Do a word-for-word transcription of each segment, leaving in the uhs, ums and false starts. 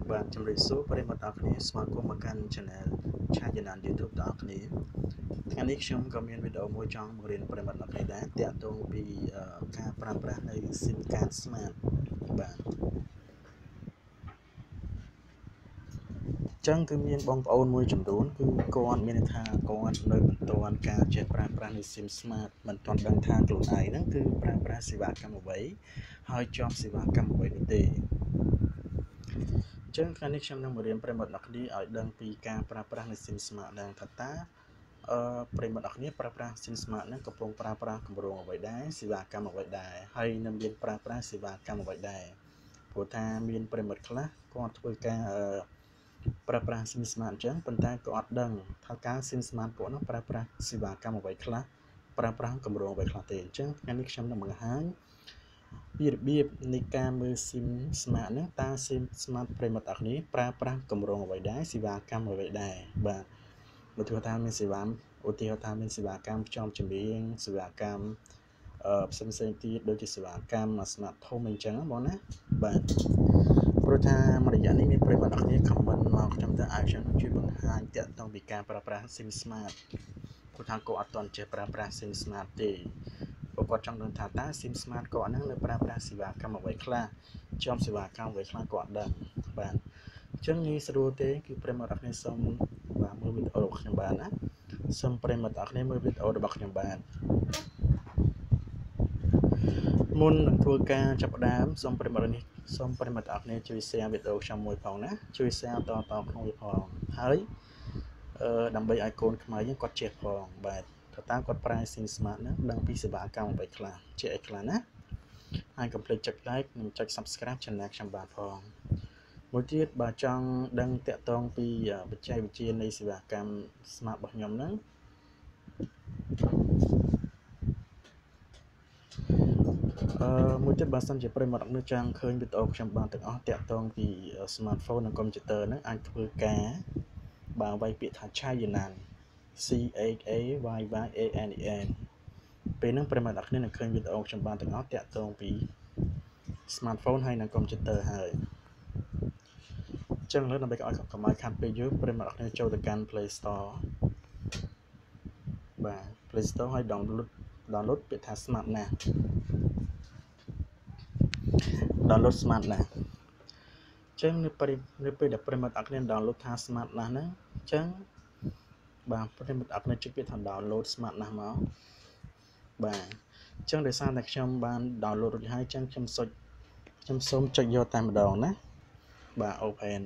បាទជំរាបសួរប្រិយមិត្តអរគ្នាស្វាគមន៍មកកាន់ Channel ឆាយណាន YouTube បងប្អូនថ្ងៃនេះខ្ញុំក៏មានវីដេអូមួយចង់បង្រៀនប្រិយមិត្តអរគ្នាដែរទាក់ទងពីការប្រើប្រាស់នៃ SIM card Smart បាទចឹងគឺមានបងប្អូនមួយចំនួនគឺគាត់មានថាគាត់នៅមិនទាន់ការចេះប្រើប្រាស់នៃ SIM Smart មិនទាន់ដឹងថាខ្លួនឯងហ្នឹងគឺប្រើប្រាស់សេវាកម្មអ្វីហើយជាប់សេវាកម្មអ្វីនោះទេចឹងថ្ងៃនេះខ្ញុំនឹងបង្រៀនប្រិយមិត្តអ្នកគ្នាឲ្យដឹងពីការប្រើប្រាស់នៃ SIM Smart ហ្នឹងថាតើអឺប្រិយមិត្តអ្នកគ្នាប្រើប្រាស់ SIM Smart ហ្នឹងកំពុងប្រើប្រាស់គម្រោងអ្វីដែរសេវាកម្មអ្វីដែរហើយនឹងមានប្រើប្រាស់សេវាកម្មអ្វីដែរព្រោះថាមានប្រិយមិត្តខ្លះគាត់ធ្វើការអឺប្រើប្រាស់ SIM Smart អញ្ចឹងប៉ុន្តែក៏អត់ដឹងថាការ SIM Smart ពួកនោះប្រើប្រាស់សេវាកម្មអ្វីខ្លះប្រើប្រាស់គម្រោងអ្វីខ្លះទេអញ្ចឹងថ្ងៃនេះខ្ញុំនឹងបង្ហាញពីរបៀបនៃការមើល SIM Smart ហ្នឹងតើ SIM Smart ប្រិមត្តអរគ្នាប្រើប្រាស់គម្រោងអ្វីដែរសេវាកម្មអ្វីដែរបាទឧទាហរណ៍ថាមានសេវាឧទាហរណ៍ថាមានសេវាកម្មផ្ចំចម្រៀងសេវាកម្មអឺផ្សេងផ្សេងទៀតដូចជាសេវាកម្ម Smart Home អញ្ចឹងបងណាបាទព្រោះថាមួយរយៈនេះមានប្រិមត្តអរគ្នា comment មកខ្ញុំថាឲ្យខ្ញុំជួយបង្ហាញតាក់ទងពីការប្រើប្រាស់ SIM Smart ព្រោះថាគាត់អត់ទាន់ចេះប្រើប្រាស់ SIM Smart ទេគាត់ចង់ដឹងថាតើ SIM Smart គាត់ហ្នឹងនៅប្រើប្រាស់សេវាកម្មអ្វីខ្លះជាប់សេវាកម្មអ្វីខ្លះគាត់ដឹងបាទអញ្ចឹងងាយស្រួលទេគឺប្រិមត្តអរគ្នាសូមបាទមើលវីដេអូរបស់ខ្ញុំបានណាសូមប្រិមត្តអរគ្នាមើលវីដេអូរបស់ខ្ញុំបានមុននឹងធ្វើការចាប់ផ្ដើមសូមប្រិមត្តនេះសូមប្រិមត្តអរគ្នាជួយ share វីដេអូខ្ញុំមួយផងណាជួយ share តតក្នុងវាផងហើយអឺដើម្បីឲ្យកូនខ្មែរយើងគាត់ចេះផងបាទតើតើគាត់ប្រើ SIM Smart ហ្នឹងដឹងពីសេវាកម្មអ្វីខ្លះជាអីខ្លះណាហើយកុំភ្លេចចុច like និងចុច Subscribe Channel ខ្ញុំបានផងមួយទៀតបើចង់ដឹងតាក់ទងពីបច្ចេកវិទ្យានៃសេវាកម្ម Smart របស់ខ្ញុំហ្នឹងអឺមួយទៀតបើសិនជាប្រិមត្តអ្នកចង់ឃើញវីដេអូខ្ញុំបានទាំងអស់តាក់ទងពី Smartphone និង Computer ហ្នឹងអាចធ្វើការបើវាយពាក្យថា Chayanan C H A Y Y A N E N ពេលហ្នឹងប្រិមត្តអ្នកគ្នានឹងឃើញវីដេអូខ្ញុំបានទាំងអស់តាក់ទងពី Smartphone ហើយនិង Computer ហើយអញ្ចឹងលើដើម្បីឲ្យកុំឲ្យខាត់ពេលយើងប្រិមត្តអ្នកគ្នាចូលទៅកាន់ Play Store បាទ Play Store ហើយ download download ពាក្យថា Smart ណា download Smart ណាអញ្ចឹងនៅពេលនៅពេលដែលប្រិមត្តអ្នកគ្នា download ថា Smart ណាហ្នឹងអញ្ចឹងបាទប្រិមត្តអ្នកគ្នាចុចពាក្យថា download Smart ណាមកបាទអញ្ចឹងដោយសារតែខ្ញុំបាន download រួចហើយអញ្ចឹងខ្ញុំសុចខ្ញុំសូមចុចយកតែម្ដងណាបាទ open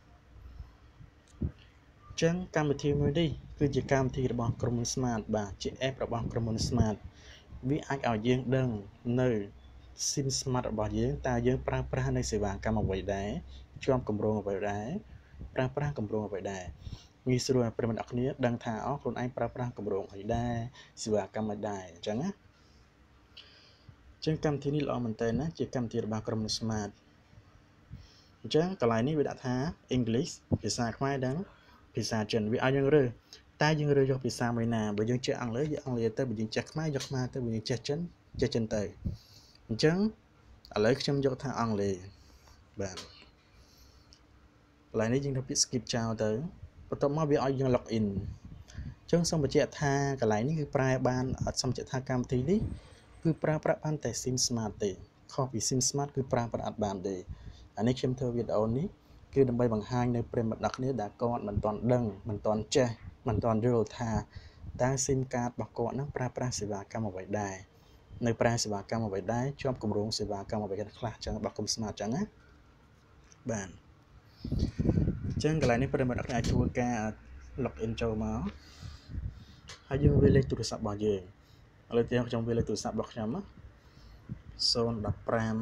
អញ្ចឹងកម្មវិធីមួយនេះគឺជាកម្មវិធីរបស់ក្រុមហ៊ុន Smart បាទជា app របស់ក្រុមហ៊ុន Smart វាអាចឲ្យយើងដឹងនៅ SIM Smart របស់យើងតើយើងប្រើប្រាស់នៃសេវាកម្មអ្វីដែរជាប់គម្រោងអ្វីដែរប្រើប្រាស់គម្រោងអ្វីដែរងាយស្រួលឲ្យប្រិយមិត្តអ្នកគ្នាដឹងថាអូខ្លួនឯងប្រើប្រាស់គម្រោងអីដែរសេវាកម្មអីដែរអញ្ចឹងណាអញ្ចឹងកម្មវិធីនេះល្អមែនតើណាជាកម្មវិធីរបស់ក្រុមហ៊ុន Smart អញ្ចឹងកន្លែងនេះវាដាក់ថា English ភាសាខ្មែរដឹងភាសាចិនវាឲ្យយើងរើសតែយើងរើសយកភាសាមួយណាបើយើងចេះអង់គ្លេសយកអង់គ្លេសទៅបើយើងចេះខ្មែរយកខ្មែរទៅបើយើងចេះចិនចេះចិនទៅអញ្ចឹងឥឡូវខ្ញុំយកថាអង់គ្លេសបាទកន្លែងនេះយើងទៅពាក្យ skip ចោលទៅបន្ទាប់មកវាឲ្យយើង log in អញ្ចឹងសូមបញ្ជាក់ថាកន្លែងនេះគឺប្រែបានអត់សូមបញ្ជាក់ថាកម្មវិធីនេះគឺប្រើប្រាស់បានតែ SIM Smart ទេខុសពី SIM Smart គឺប្រើប្រាស់អត់បានទេអានេះខ្ញុំធ្វើវីដេអូនេះគឺដើម្បីបង្ហាញនៅប្រិមត្តអ្នកគ្នាដែលគាត់មិនទាន់ដឹងមិនទាន់ចេះមិនទាន់យល់ថាតើ SIM card របស់គាត់នឹងប្រើប្រាស់សេវាកម្មអ្វីដែរនៅប្រើសេវាកម្មអ្វីដែរជាប់គម្រោងសេវាកម្មអ្វីខ្លះចឹងរបស់ក្រុម Smart ចឹងណាបាទអញ្ចឹងកន្លែងនេះប្រិមត្តអ្នកគ្នាអាចធ្វើការ log in ចូលមកហើយយើងវាលេខទូរស័ព្ទរបស់យើងឥឡូវទៀតខ្ញុំវាលេខទូរស័ព្ទរបស់ខ្ញុំណាศูนย์ một năm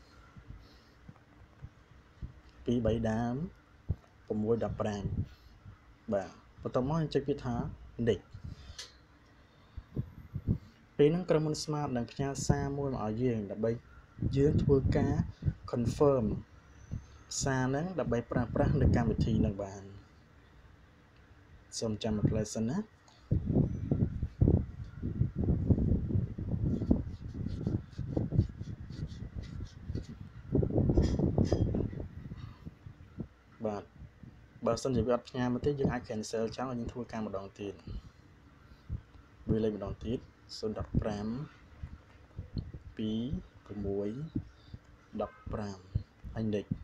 ពីរ 3ដើមหก một nămបាទបន្ទាប់មកចុចពាក្យថា next ពេលហ្នឹងក្រុមហ៊ុន Smart នឹងផ្ញើសារមួយមកឲ្យយើងដើម្បីយើងធ្វើការ confirm សារហ្នឹងដើម្បីប្រើប្រាស់នៅកម្មវិធីហ្នឹងបានសូមចាំមួយផ្លែសិនណាបបាទបើសិនជាវាអត់ផ្ញើមកទេយើងអាច cancel ចោលយើងធ្វើការម្ដងទៀតវាលេខម្ដងទៀត ศูนย์ ห้า ពីរ หก ដប់ប្រាំ ហើយ next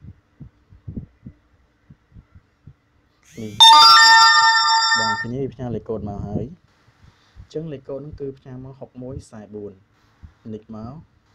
នេះបាទឃើញទេផ្ញើលេខកូដមកហើយអញ្ចឹងលេខកូដហ្នឹងគឺផ្ញើមក หก หนึ่ง สี่ สี่ next មក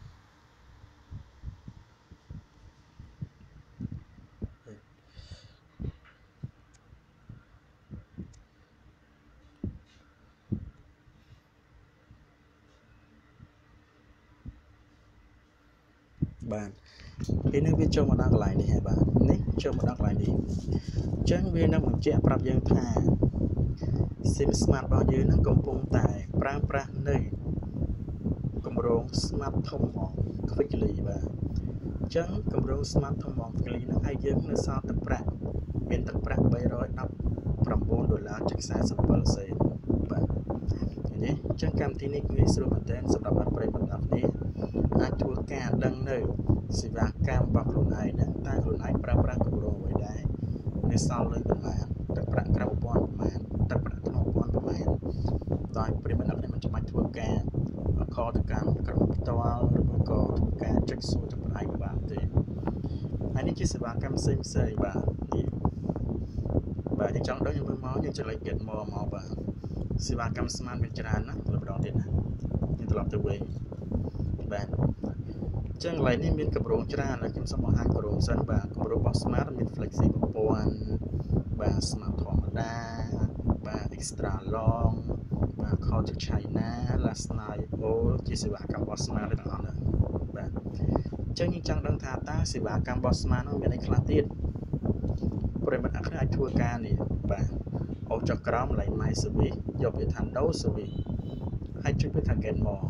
បាទពេលនេះវាចូលមកដល់កន្លែងនេះហើយបាទនេះចូលមកដល់កន្លែងនេះអញ្ចឹងវានឹងបញ្ជាក់ប្រាប់យើងថា SIM Smart របស់យើងនឹងកំពុងតែប្រើប្រាស់នៅគម្រោង Smart ធំហ្មង Quickly បាទអញ្ចឹងគម្រោង Smart ធំហ្មង Quickly ហ្នឹងឲ្យយើងនៅសល់ទឹកប្រាក់មានទឹកប្រាក់បីរយដប់ប្រាំបួនដុល្លារចុចសាសិបប្រាំសេនបាទឃើញទេអញ្ចឹងកម្មវិធីនេះងាយស្រួលមែនទែនសម្រាប់ប្រិយមិត្តអ្នកនេះអាចធ្វើការដឹងនៅសេវាកម្មរបស់ខ្លួនឯងហ្នឹងតើខ្លួនឯងប្រើប្រាស់គម្រោងអ្វីដែរនៅសល់លុយប៉ុន្មានទឹកប្រាក់ក្រៅប្រព័ន្ធប៉ុន្មានទឹកប្រាក់ក្នុងប្រព័ន្ធប៉ុន្មានដោយប្រិយមិត្តអ្នកនេះមិនចាំបាច់ធ្វើការខលទៅកាន់ក្រុមផ្ទាល់ឬក៏ធ្វើការចុចសួរទៅផ្នែកបានទេហើយនេះជាសេវាកម្មផ្សេងផ្សេងបាទនេះបាទយើងចង់ដឹងយើងមើលមកយើងចុចលេខ get more មកបាទសេវាកម្ម Smart មានច្រើនណាស់លើម្ដងទៀតណាយើងត្រឡប់ទៅវិញបាទអញ្ចឹងកន្លែងនេះមានគម្រោងច្រើនហើយខ្ញុំសូមបង្ហាញគម្រោងសិនបាទគម្រោងរបស់ Smart មាន Flexi ប្រព័ន្ធបាទ Smart ធម្មតាបាទ Extra Long បាទ Call to China Last Night All ជាសេវាកម្មរបស់ Smart ទាំងអស់ហ្នឹងបាទអញ្ចឹងយើងចង់ដឹងថាតើសេវាកម្មរបស់ Smart នោះមានអីខ្លះទៀតប្រិយមិត្តអ្នកខ្លះអាចធ្វើការនេះបាទអូចុចក្រោមកន្លែង My Service យកវាថា No Service ហើយចុចវាថា Get More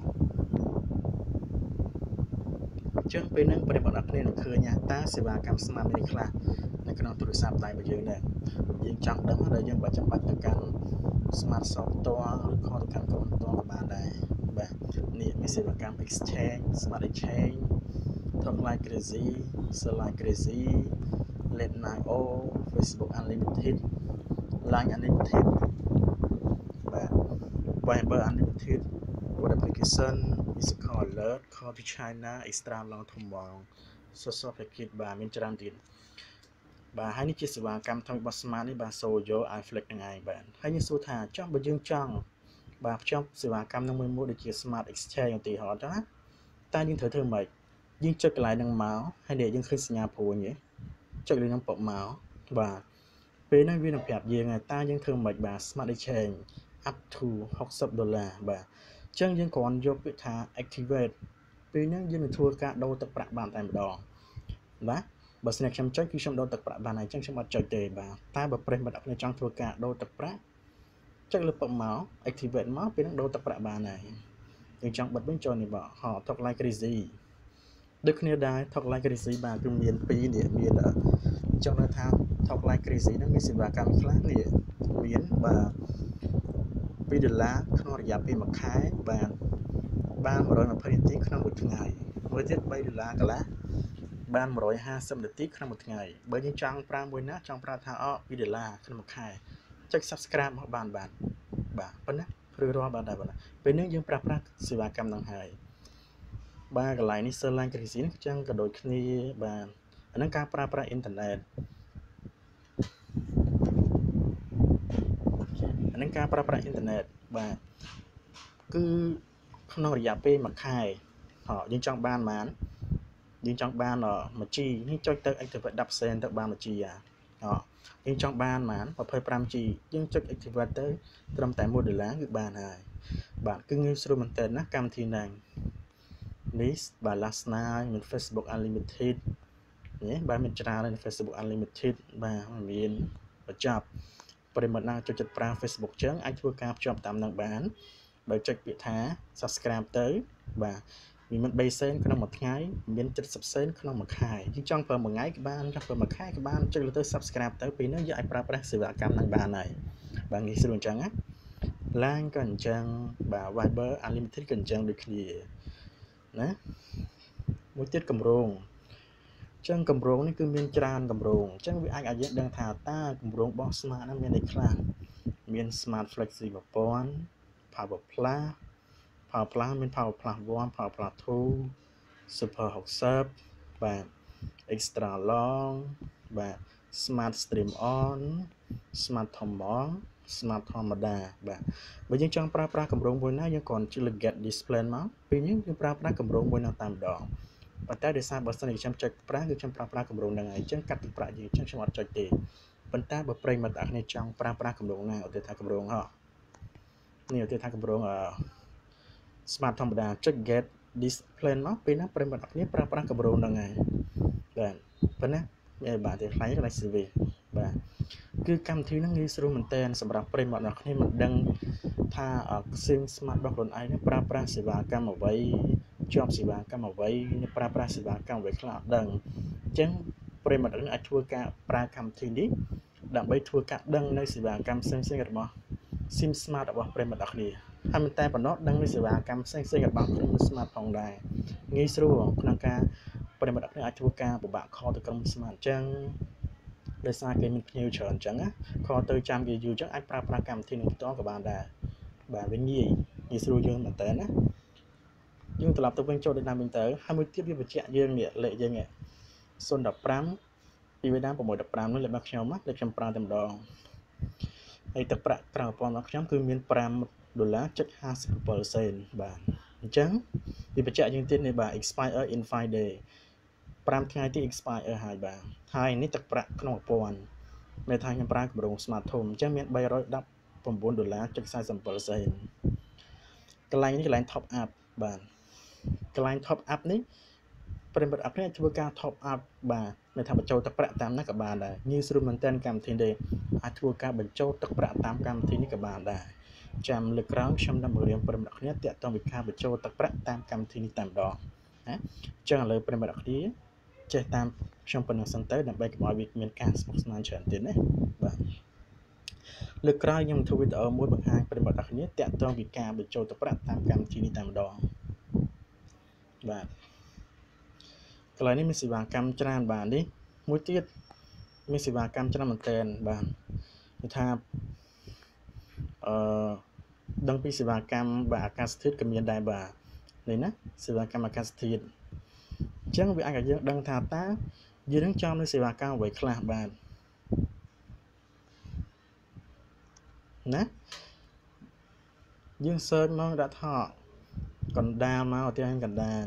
អញ្ចឹងពេលហ្នឹងប្រិយមិត្តអ្នកគ្នានឹងឃើញតើសេវាកម្ម Smart មានខ្លះនៅក្នុងទូរស័ព្ទដៃរបស់យើងដែរយើងចង់ដឹងដល់យើងបើចាំបាច់ទៅកាន់ Smart Shop ផ្ទាល់ឬក៏ទៅកាន់ក្រុមផ្ទាល់ក៏បានដែរបាទនេះមានសេវាកម្ម Exchange Smart Exchange Talk Like Crazy Sell Like Crazy Late Night All Facebook Unlimited Line Unlimited បាទ Viber Unlimited Web Application Musical Alert Call to China Extra Long ធំហ្មង Social Package បាទមានច្រើនទៀតបាទហើយនេះជាសេវាកម្មថ្មីរបស់ Smart នេះបាទ Soyo iFlex ហ្នឹងឯងបាទហើយយើងសួរថាចង់បើយើងចង់បាទភ្ជាប់សេវាកម្មនឹងមួយមួយដូចជា Smart Exchange ឧទាហរណ៍ចឹងណាតែយើងត្រូវធ្វើម៉េចយើងចុចកន្លែងហ្នឹងមកហើយនេះយើងឃើញសញ្ញាព្រួយទេចុចលើហ្នឹងពុកមកបាទពេលហ្នឹងវានឹងប្រាប់យើងថាតើយើងធ្វើម៉េចបាទ Smart Exchange up to หกสิบដុល្លារបាទអញ្ចឹងយើងគ្រាន់យកពាក្យថា activate ពេលហ្នឹងយើងនឹងធ្វើការដូរទឹកប្រាក់បានតែម្ដងបាទបើស្នេហ៍ខ្ញុំចុចគឺខ្ញុំដូរទឹកប្រាក់បានហើយអញ្ចឹងខ្ញុំអត់ចុចទេបាទតែបើប្រិយមិត្តអ្នកគ្នាចង់ធ្វើការដូរទឹកប្រាក់ចុចលើពុកមក activate មកពេលហ្នឹងដូរទឹកប្រាក់បានហើយយើងចង់បិទវិញចូលនេះបាទហោ Talk Like Crazy ដូចគ្នាដែរ Talk Like Crazy បាទគឺមានពីរនេះមានចង់ថា Talk Like Crazy ហ្នឹងមានសេវាកម្មខ្លះនេះមានបាទពីរដុល្លារក្នុងរយៈពេលមួយខែបាទបានmột trăm hai mươiនាទីក្នុងមួយថ្ងៃមួយទៀតបីដុល្លារកន្លះបានmột trăm hai mươiនាទីក្នុងមួយថ្ងៃបើយើងចង់ប្រើមួយណាចង់ប្រើថាអពីរដុល្លារក្នុងមួយខែចុច Subscribe មកបានបាទបាទប៉ុណ្ណាឬរាល់បានដែរប៉ុណ្ណាពេលនេះយើងប្រើប្រាស់សេវាកម្មហ្នឹងហើយបាទកន្លែងនេះ Sell Like Crazy នេះចឹងក៏ដូចគ្នាបាទអាហ្នឹងការប្រើប្រាស់អ៊ីនធឺណិតអាហ្នឹងការប្រើប្រាស់អ៊ីនធឺណិតបាទគឺក្នុងរយៈពេលមួយខែហ៎យើងចង់បានប៉ុន្មានយើងចង់បានមួយ G នេះចុចទៅ Activate 10សេនទៅបានមួយ G អាហ៎យើងចង់បានប៉ុន្មាន25 G យើងចុច Activate ទៅត្រឹមតែមួយដុល្លារគឺបានហើយបាទគឺងាយស្រួលមែនទែនណាកម្មវិធីហ្នឹងនេះបាទ Last Night មាន Facebook Unlimited នេះបាទមានច្រើននៅ Facebook Unlimited បាទមានបញ្ចប់ប្រិមត្តណាចូលចិត្តប្រើ Facebook ចឹងអាចធ្វើការភ្ជាប់តាមនឹងបានដោយចុចពាក្យថា Subscribe ទៅបាទវាមាន3សេនក្នុងមួយថ្ងៃមាន70សេនក្នុងមួយខែយើងចង់ប្រើមួយថ្ងៃក៏បានចង់ប្រើមួយខែក៏បានចុចលើទៅ Subscribe ទៅពេលហ្នឹងយើងអាចប្រើប្រាស់សេវាកម្មហ្នឹងបានហើយបាទងាយស្រួលអញ្ចឹងណា Line ក៏អញ្ចឹងបាទ Viber Unlimited ក៏អញ្ចឹងដូចគ្នាណាមួយទៀតកម្រងចឹងកម្រងនេះគឺមានច្រើនកម្រងចឹងវាអាចឲ្យយើងដឹងថាតើកម្រងរបស់ Smart ហ្នឹងមានអីខ្លះមាន Smart Flexi one thousand Power Plus Power Plus មាន Power Plus one Power Plus two Super sixty បាទ Extra Long បាទ Smart Stream On Smart ធំហ្មង Smart ធម្មតាបាទបើយើងចង់ប្រើប្រាស់កម្រងមួយណាយើងគ្រាន់ជួយលើ get display មកពេលនេះយើងប្រើប្រាស់កម្រងមួយណាតែម្ដងប៉ុន្តែដោយសារបើសិនជាខ្ញុំចុចប្រើគឺខ្ញុំប្រើប្រាស់កម្រងហ្នឹងហើយអញ្ចឹងកាត់ទឹកប្រាក់យើងអញ្ចឹងខ្ញុំអត់ចុចទេប៉ុន្តែបើប្រិយមិត្តអ្នកនេះចង់ប្រើប្រាស់កម្រងណាឧទាហរណ៍ថាកម្រងហ៎នេះឧទាហរណ៍ថាកម្រង Smart ធម្មតាចុច get display មកពេលណាប្រិយមិត្តអ្នកនេះប្រើប្រាស់កម្រងហ្នឹងហើយបាទប៉ុណ្ណាវាបាទតែខ្លាំងកន្លែង C V បាទគឺកម្មវិធីហ្នឹងងាយស្រួលមែនតើសម្រាប់ប្រិយមិត្តអ្នកនេះមិនដឹងថាSIM Smart របស់ខ្លួនឯងប្រើប្រាស់សេវាកម្មអ្វីជាប់សេវាកម្មអ្វីប្រើប្រាស់សេវាកម្មអ្វីខ្លះអត់ដឹងអញ្ចឹងប្រិយមិត្តអាចធ្វើការប្រើកម្មវិធីនេះដើម្បីធ្វើការដឹងនៅសេវាកម្មផ្សេងៗរបស់ SIM Smart របស់ប្រិយមិត្តអ្នកនេះហើយមិនតែប៉ុណ្ណោះដឹងនៅសេវាកម្មផ្សេងៗរបស់ក្រុម Smart ផងដែរងាយស្រួលក្នុងការប្រិយមិត្តអ្នកអាចធ្វើការពិបាកខលទៅក្រុម Smart អញ្ចឹងដោយសារគេមានភ្ញៀវច្រើនអញ្ចឹងណាខលទៅចាំគេយូរអញ្ចឹងអាចប្រើប្រាស់កម្មវិធីនេះបន្តក៏បានដែរបាទវាងាយងាយស្រួលយើងមែនតើណាយើងត្រឡប់ទៅវិញចូលទៅតាមវិញទៅហើយមួយទៀតវាបញ្ជាក់យើងនេះលេខយើងនេះzero one fiveពីវេដាsix one fiveនេះលេខរបស់ខ្ញុំណាលេខខ្ញុំប្រើតែម្ដងហើយទឹកប្រាក់ក្រៅប្រព័ន្ធរបស់ខ្ញុំគឺមានfiveដុល្លារfifty-sevenសេនបាទអញ្ចឹងវាបញ្ជាក់យើងទៀតនេះបាទ expire in five day fiveថ្ងៃទៀត expire ហើយបាទហើយនេះទឹកប្រាក់ក្នុងប្រព័ន្ធមានថាខ្ញុំប្រើកម្រង Smart ធំអញ្ចឹងមានthree hundred nineteenដុល្លារforty-sevenសេនកន្លែងនេះកន្លែង top up បាទកន្លែង top up នេះប្រិមត្តអភិធ្វើការ top up បាទមានថាបញ្ចូលទឹកប្រាក់តាមណាក៏បានដែរងាយស្រួលមែនទែនកម្មវិធីនេះអាចធ្វើការបញ្ចូលទឹកប្រាក់តាមកម្មវិធីនេះក៏បានដែរចាំលើកក្រោយខ្ញុំនឹងបង្រៀនប្រិមត្តគ្នាតាក់ទងពីការបញ្ចូលទឹកប្រាក់តាមកម្មវិធីនេះតែម្ដងណាអញ្ចឹងឥឡូវប្រិមត្តគ្នាចេះតាមខ្ញុំប៉ុណ្ណឹងសិនទៅដើម្បីកុំឲ្យវាមានការស្មុគស្មាញច្រើនទៀតណាបាទលើកក្រោយខ្ញុំធ្វើវីដេអូមួយបង្ហាញប្រិមត្តគ្នាតាក់ទងពីការបញ្ចូលទឹកប្រាក់តាមកម្មវិធីនេះតែម្ដងបាទកន្លែងនេះមានសេវាកម្មច្រើនបាទនេះមួយទៀតមានសេវាកម្មច្រើនមែនទែនបាទគឺថាអឺដឹងពីសេវាកម្មបាទអាកាសធាតុក៏មានដែរបាទនេះណាសេវាកម្មអាកាសធាតុអញ្ចឹងវាអាចឲ្យយើងដឹងថាតើយើងនឹងចង់នៅសេវាកម្មអ្វីខ្លះបាទណាយើង search មកដាក់ថតកណ្ដាលមកឧទាហរណ៍កណ្ដាល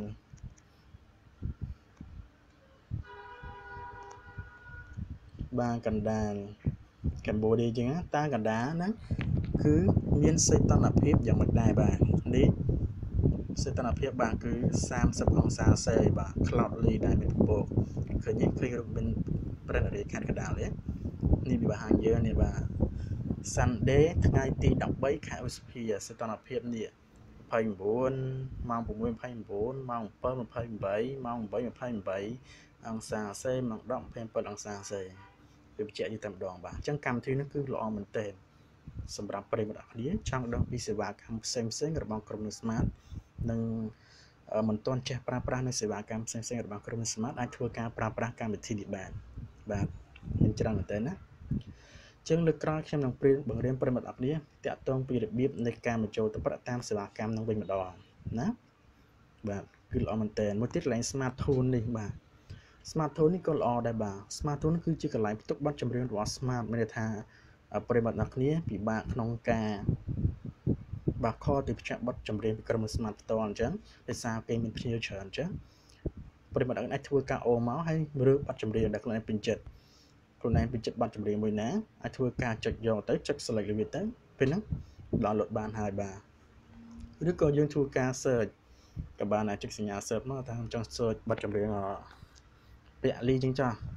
បាទកណ្ដាលកម្ពុជាជាងតើកណ្ដាលហ្នឹងគឺមានសីតុណ្ហភាពយ៉ាងម៉េចដែរបាទនេះសីតុណ្ហភាពបាទគឺthirtyអង្សាសេបាទ cloudy ដែរមានពពកឃើញឃើញរូបមានប្រតិរិយខាងកណ្ដាលនេះនេះវាបង្ហាញយើងនេះបាទ Sunday ថ្ងៃទីthirteenខែឧសភាសីតុណ្ហភាពនេះtwenty-nineម៉ោងsix twenty-nineម៉ោងseven twenty-eightម៉ោងeight twenty-eightអង្សាសេម៉ោងten twenty-sevenអង្សាសេវាបញ្ជាក់យើងតែម្ដងបាទអញ្ចឹងកម្មវិធីនេះគឺល្អមែនទែនសម្រាប់ប្រិយមិត្តគ្នាចង់ដឹងពីសេវាកម្មផ្សេងផ្សេងរបស់ក្រុម Smart និងមិនទាន់ចេះប្រើប្រាស់នៅសេវាកម្មផ្សេងផ្សេងរបស់ក្រុម Smart អាចធ្វើការប្រើប្រាស់កម្មវិធីនេះបានបាទមានច្រើនមែនទែនណាអញ្ចឹងលើកក្រោយខ្ញុំនឹងបង្រៀនប្រិយមិត្តគ្នាតាក់ទងពីរបៀបនៃការបញ្ចូលទឹកប្រាក់តាមសេវាកម្មនឹងវិញម្ដងណាបាទគឺល្អមែនទែនមួយទៀតកន្លែង Smart Tune នេះបាទ Smart Tune នេះក៏ល្អដែរបាទ Smart Tune គឺជាកន្លែងផ្ទុកបទចម្រៀងរបស់ Smart មានន័យថាប្រិយមិត្តអ្នកគ្នាពិបាកក្នុងការបាក់ខទៅផ្ចាក់បទចម្រៀងពីក្រុម Smart ផ្ទាល់អញ្ចឹងដោយសារគេមានភ្ញៀវច្រើនអញ្ចឹងប្រិយមិត្តអាចធ្វើការអូមកហើយរើសបទចម្រៀងដែលខ្លួនឯងពេញចិត្តខ្លួនឯងពេញចិត្តបទចម្រៀងមួយណាអាចធ្វើការចុចយកទៅចុច select វាទៅពេលហ្នឹង download បានហើយបាទឬក៏យើងធ្វើការ search ក៏បានអាចចុចសញ្ញា search មកថាខ្ញុំចង់ search បទចម្រៀងពាក់លីចឹងចាស់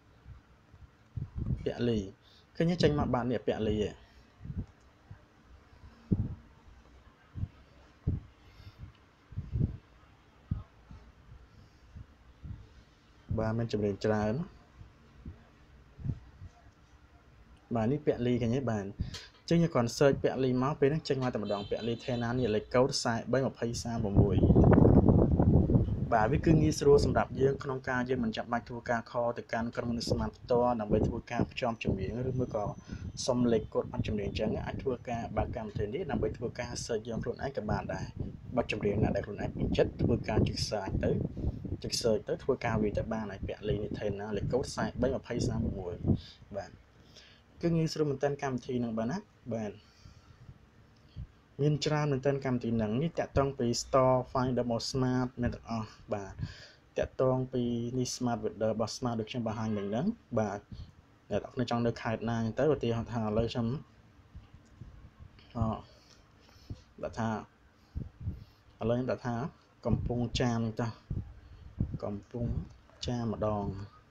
ពាក់លីឃើញចេញមកបាទនេះពាក់លីឯងបាទមានចម្រៀងច្រើនបាទនេះពាក់លីឃើញទេបាទចឹងយើងគ្រាន់ search ពាក់លីមកពេលហ្នឹងចេញមកតែម្ដងពាក់លីថេណានេះលេខកូដfour three two three six បាទវាគឺងាយស្រួលសម្រាប់យើងក្នុងការយើងមិនចាំបាច់ធ្វើការខលទៅកាន់ក្រុមហ៊ុនស្មាតផ្ទាល់ដើម្បីធ្វើការផ្ចំចម្រៀងឬមួយក៏សុំលេខកូដប័ណ្ណចម្រៀងអញ្ចឹងអាចធ្វើការបើកកម្មវិធីនេះដើម្បីធ្វើការ search យើងខ្លួនឯងក៏បានដែរប័ណ្ណចម្រៀងណាដែលខ្លួនឯងពេញចិត្តធ្វើការចុច search ទៅចុច search ទៅធ្វើការវាទៅបានហើយពាក់លេខនេះថេណាលេខកូដสี่ 3 20 36បាទគឺងាយស្រួលមែនតើកម្មវិធីហ្នឹងបាទណាបាទមានច្រើនមែនតើកម្មវិធីហ្នឹងនេះតាក់ទងពី store find double smart មានទាំងអស់បាទតាក់ទងពីនេះ smart weather របស់ smart ដូចខ្ញុំបង្ហាញមិញហ្នឹងបាទអ្នកនរចង់នៅខេត្តណាទៅឧទាហរណ៍ថាឥឡូវខ្ញុំអដាក់ថាឥឡូវខ្ញុំដាក់ថាកំពង់ចាមទៅកំពង់ចាមម្ដង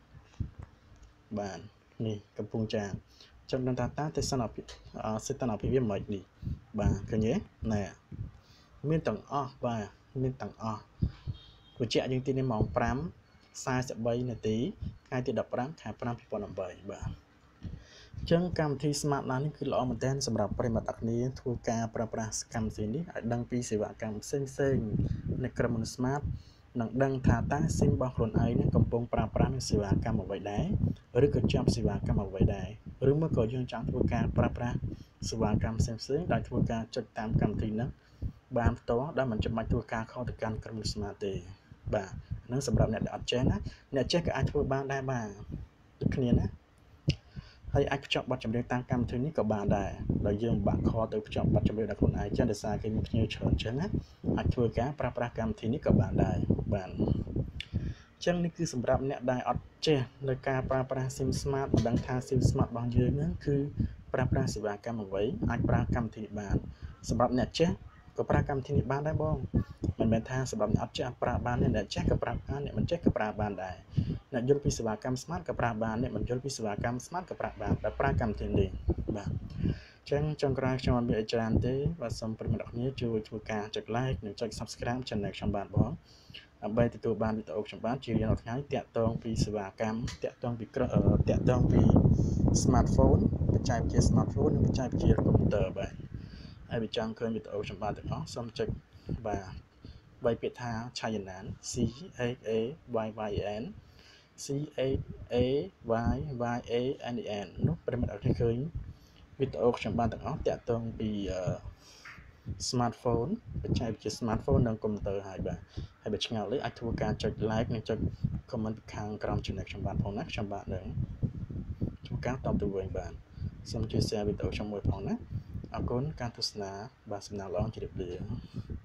បាទនេះកំពង់ចាមចាំដឹងថាតាទេសនភាពសេតនភាពវាមិននេះបាទឃើញទេណែមានទាំងអស់បាទមានទាំងអស់បញ្ជាក់យើងទីនេះម៉ោង 5 43 នាទីថ្ងៃទី 15 ខែ 5 2018បាទអញ្ចឹងកម្មវិធី Smart Land នេះគឺល្អមែនទែនសម្រាប់ប្រិយមិត្តអ្នកគ្នាធ្វើការប្រើប្រាស់កម្មវិធីនេះឲ្យដឹងពីសេវាកម្មផ្សេងផ្សេងនៃក្រុមហ៊ុន Smart នឹងដឹងថាតើ SIM របស់ខ្លួនឯងនឹងកំពុងប្រើប្រាស់នឹងសេវាកម្មអ្វីដែរឬក៏ជាប់សេវាកម្មអ្វីដែរឬមួយក៏យើងចង់ធ្វើការប្រើប្រាស់សេវាកម្មផ្សេងផ្សេងដែលធ្វើការចុចតាមកម្មវិធីហ្នឹងបានផ្ទាល់ដែលមិនចាំបាច់ធ្វើការខលទៅកាន់ក្រុមហ៊ុន Smart ទេបាទហ្នឹងសម្រាប់អ្នកដែលអត់ចេះណាអ្នកចេះក៏អាចធ្វើបានដែរបាទដូចគ្នាណាហើយអាចភ្ជាប់ប័ណ្ណចម្រៀងតាមកម្មវិធីនេះក៏បានដែរដោយយើងបាក់ខលទៅភ្ជាប់ប័ណ្ណចម្រៀងដល់ខ្លួនឯងចឹងដោយសារគេមានភ្ញៀវច្រើនចឹងណាអាចធ្វើការប្រើប្រាស់កម្មវិធីនេះក៏បានដែរបាទចឹងនេះគឺសម្រាប់អ្នកដែលអត់ចេះនៅការប្រើប្រាស់ SIM Smart មិនដឹងថា SIM Smart របស់យើងហ្នឹងគឺប្រើប្រាស់សេវាកម្មអ្វីអាចប្រើកម្មវិធីនេះបានសម្រាប់អ្នកចេះក៏ប្រើកម្មវិធីនេះបានដែរបងមិនមែនថាសម្រាប់អ្នកអត់ចេះអត់ប្រើបានទេអ្នកចេះក៏ប្រើបានអ្នកមិនចេះក៏ប្រើបានដែរអ្នកយល់ពីសេវាកម្ម Smart ក៏ប្រើបានអ្នកមិនយល់ពីសេវាកម្ម Smart ក៏ប្រើបានតែប្រើកម្មវិធីនេះបាទចឹងចុងក្រោយខ្ញុំអត់មានអីច្រើនទេបាទសូមប្រិយមិត្តអ្នកគ្នាជួយធ្វើការចុច like និងចុច subscribe channel ខ្ញុំបានបងដើម្បីទទួលបានវីដេអូខ្ញុំបានជារៀងរាល់ថ្ងៃតាក់ទងពីសេវាកម្មតាក់ទងពីតាក់ទងពី smartphone បច្ចេកវិទ្យា smartphone និងបច្ចេកវិទ្យាកុំព្យូទ័របាទហើយបើចង់ឃើញវីដេអូខ្ញុំបានទាំងអស់សូមចុចបាទបីពាក្យថា Chayanan C H A Y Y N C H A Y Y A N E N នោះប្រិយមិត្តអរឃើញវីដេអូខ្ញុំបានទាំងអស់តាក់ទងពី smartphone បច្ចេកវិទ្យា smartphone និងកុំព្យូទ័រហើយបាទហើយបើឆ្ងល់លេខអាចធ្វើការចុច like និងចុច comment ពីខាងក្រោម channel ខ្ញុំបានផងណាខ្ញុំបាទនឹងធ្វើការតបទៅវិញបាទសូមជួយ share វីដេអូខ្ញុំមួយផងណាអរគុណការទស្សនាបាទសំណាងល្អជម្រាបលា